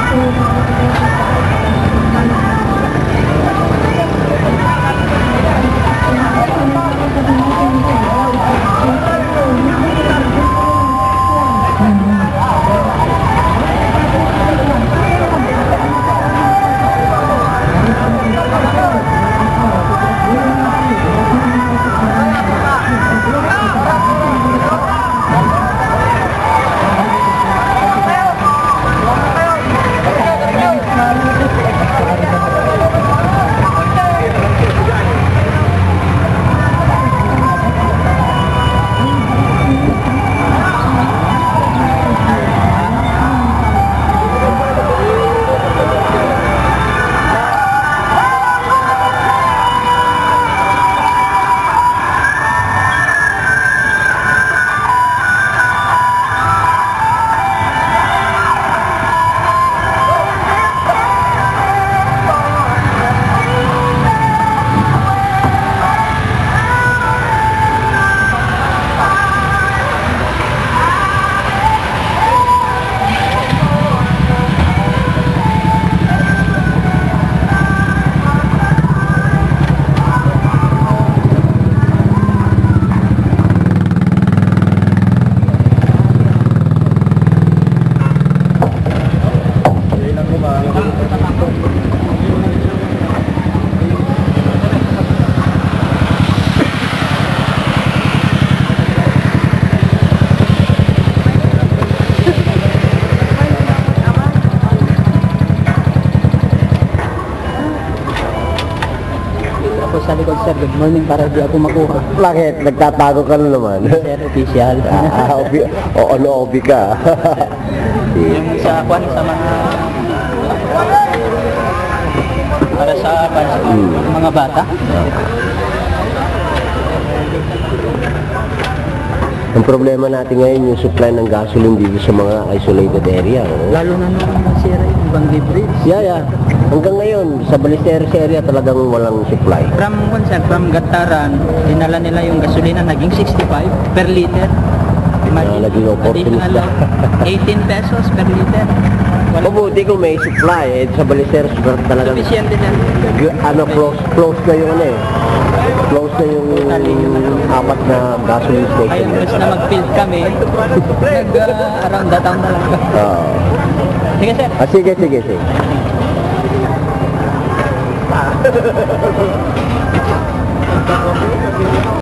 Sa likod, sir. Good morning, para di ako makuha. Bakit? Nagtatago ka na naman. Sir, official. Obi ka. Yung sa kwan, sa mga para sa mga bata. Ang problema natin ngayon yung supply ng gasoline dito sa mga isolated area. Lalo na nung nasira yung ibang bridge. Yeah. Hanggang ngayon, sa Ballesteros area talagang walang supply. From Gataran, dinala nila yung gasolina, naging 65 per liter. Imagine, naging opportunist additional 18 pesos per liter. Mabuti kung may supply, sa Ballesteros talagang sufficient din yan. Close na yung close na yung apat na gasoline station. Ayun, mas na mag-field kami, around the town na lang. Sige, sir. Sige.